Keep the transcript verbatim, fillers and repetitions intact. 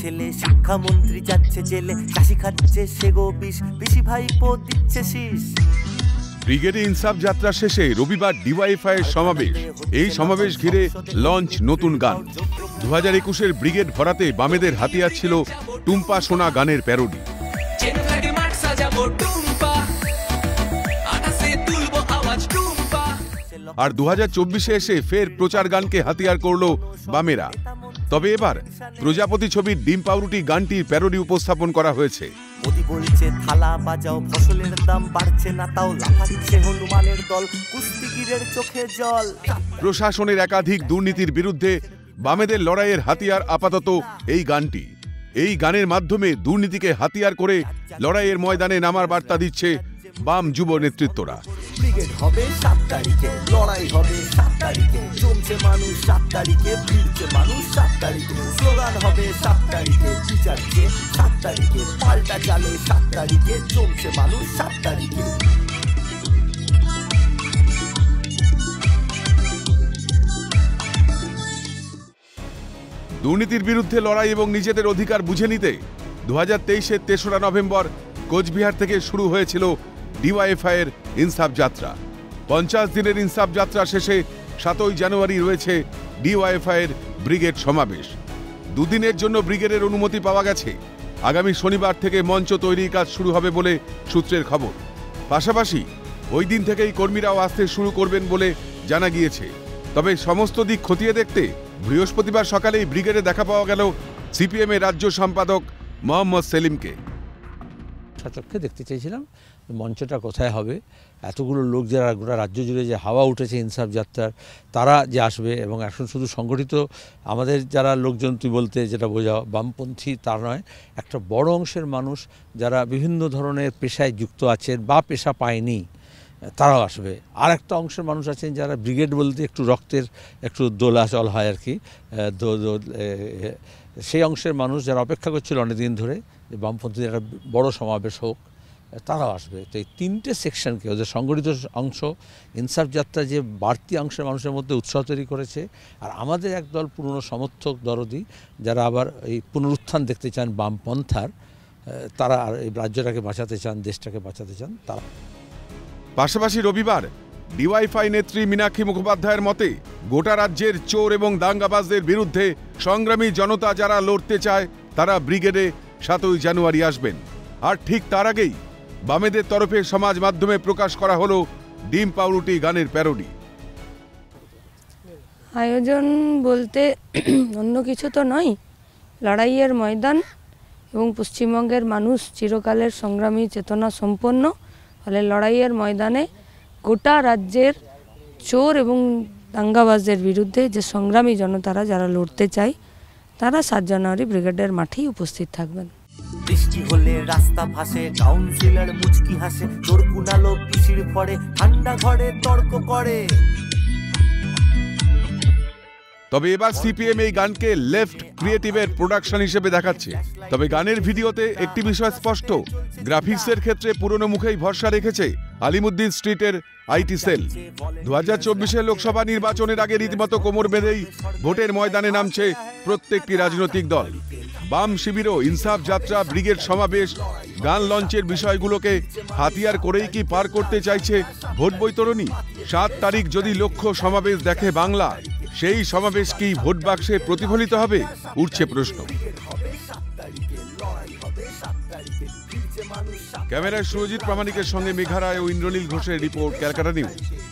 ছেলে শিক্ষামন্ত্রী যাচ্ছে জেলে, চাষি খাচ্ছে সেগো বিষ, পিসি ভাইপো দিচ্ছে শীষ। ব্রিগেডে ইনসাফ যাত্রা শেষে রবিবার ডিওয়াইএফআই এর সমাবেশ। এই সমাবেশ ঘিরে লঞ্চ নতুন গান। দু হাজার একুশের ব্রিগেড ভরাতে বামেদের হাতিয়ার ছিল টুম্পা সোনা গানের প্যারোডি। আর দু হাজার চব্বিশে এসে ফের প্রচার গানকে হাতিয়ার করল বামেরা। তবে এবার প্রজাপতি ছবির ডিম পাউরুটি গানটির প্যারোডি উপস্থাপন করা হয়েছে। মোদি বলছে থালা বাজাও, ফসলের দাম বাড়ছে না তাও লাফাচ্ছে হনুমানের দল, কুস্তিগিরের চোখে জল। প্রশাসনের একাধিক দুর্নীতির বিরুদ্ধে বামেদের লড়াইয়ের হাতিয়ার আপাতত এই গানটি। এই গানের মাধ্যমে দুর্নীতিকে হাতিয়ার করে লড়াইয়ের ময়দানে নামার বার্তা দিচ্ছে বাম যুব নেতৃত্বরা। ব্রিগেড হবে সাত তারিখে, লড়াই হবে সাত তারিখে, জমছে মানুষ সাত তারিখে, ফিরছে মানুষ সাত তারিখে, স্লোগান হবে সাত তারিখে, বিচারছে সাত তারিখে, পাল্টা চালে সাত তারিখে, জমছে মানুষ সাত তারিখে। দুর্নীতির বিরুদ্ধে লড়াই এবং নিজেদের অধিকার বুঝে নিতে দু হাজার তেইশের তেসরা নভেম্বর কোচবিহার থেকে শুরু হয়েছিল ডিওয়াইএফআই এর ইনসাফ যাত্রা। পঞ্চাশ দিনের ইনসাফ যাত্রা শেষে সাতই জানুয়ারি রয়েছে ডিওয়াইএফআই এর ব্রিগেড সমাবেশ। দুদিনের জন্য ব্রিগেডের অনুমতি পাওয়া গেছে। আগামী শনিবার থেকে মঞ্চ তৈরির কাজ শুরু হবে বলে সূত্রের খবর। পাশাপাশি ওই দিন থেকেই কর্মীরাও আসতে শুরু করবেন বলে জানা গিয়েছে। তবে সমস্ত দিক খতিয়ে দেখতে বৃহস্পতিবার সকালেই ব্রিগেডে দেখা পাওয়া গেল সিপিএম এর রাজ্য সম্পাদক মোহাম্মদ সেলিমকে। সচক্ষে দেখতে চাইছিলাম মঞ্চটা কোথায় হবে, এতগুলো লোক যারা গোটা রাজ্য জুড়ে যে হাওয়া উঠেছে ইনসাফ যাত্রার, তারা যে আসবে। এবং এখন শুধু সংগঠিত আমাদের যারা লোকজন তুই বলতে যেটা বোঝাও বামপন্থী তার নয়, একটা বড় অংশের মানুষ যারা বিভিন্ন ধরনের পেশায় যুক্ত আছেন বা পেশা পায়নি তারাও আসবে। আর একটা অংশের মানুষ আছেন যারা ব্রিগেড বলতে একটু রক্তের একটু দোলাচল হয় আর কি, সেই অংশের মানুষ যারা অপেক্ষা করছিল অনেকদিন ধরে যে বামপন্থীদের একটা বড় সমাবেশ হোক, তারাও আসবে। তো এই তিনটে সেকশনকে ওদের সংগঠিত অংশ ইনসাফ যাত্রা যে বাড়তি অংশের মানুষের মধ্যে উৎসাহ তৈরি করেছে, আর আমাদের একদল পুরনো সমর্থক দরদি যারা আবার এই পুনরুত্থান দেখতে চান বামপন্থার, তারা আর এই রাজ্যটাকে বাঁচাতে চান, দেশটাকে বাঁচাতে চান তারা। পাশাপাশি রবিবার ডিওয়াইএফআই নেত্রী মীনাক্ষী মুখোপাধ্যায়ের মতে গোটা রাজ্যের চোর এবং দাঙ্গাবাজদের বিরুদ্ধে সংগ্রামী জনতা যারা লড়তে চায় তারা ব্রিগেডে সাতই জানুয়ারি আসবেন। আর ঠিক তার আগেই বামেদের তরফে সমাজ মাধ্যমে প্রকাশ করা হলো ডিম পাউরুটি গানের প্যারোডি। আয়োজন বলতে অন্য কিছু তো নয়, লড়াইয়ের ময়দান এবং পশ্চিমবঙ্গের মানুষ চিরকালের সংগ্রামী চেতনা সম্পন্ন। ফলে লড়াইয়ের ময়দানে গোটা রাজ্যের চোর এবং দাঙ্গাবাজদের বিরুদ্ধে যে সংগ্রামী জনতারা যারা লড়তে চায় তারা সাত জানুয়ারি ব্রিগেডের মাঠেই উপস্থিত থাকবেন। বৃষ্টি হলে রাস্তা ভাসে, কাউন্সিলর মুচকি হাসে, চোর কুনালো পিছির পড়ে, ঠান্ডা ঘরে তর্ক করে। তবে এবার সিপিএম এই গানকে লেফট ক্রিয়েটিভের প্রোডাকশন হিসেবে দেখাচ্ছে। তবে গানের ভিডিওতে একটি বিষয় স্পষ্ট, গ্রাফিক্সের ক্ষেত্রে পুরনো মুখেই ভরসা রেখেছে আলিমুদ্দিন স্ট্রিটের আইটি সেল। দু হাজার চব্বিশের লোকসভা নির্বাচনের আগে রীতিমতো কোমর বেঁধেই ভোটের ময়দানে নামছে প্রত্যেকটি রাজনৈতিক দল। বাম শিবিরও ইনসাফ যাত্রা, ব্রিগেড সমাবেশ, গান লঞ্চের বিষয়গুলোকে হাতিয়ার করেই কি পার করতে চাইছে ভোট বৈতরণী? সাত তারিখ যদি লক্ষ্য সমাবেশ দেখে বাংলা, সেই সমাবেশ কি ভোট বাক্সে প্রতিফলিত হবে, উঠছে প্রশ্ন। ক্যামেরায় সুরজিৎ প্রামাণিকের সঙ্গে মেঘা রায় ও ইন্দ্রনীল ঘোষের রিপোর্ট, ক্যালকাটা নিউজ।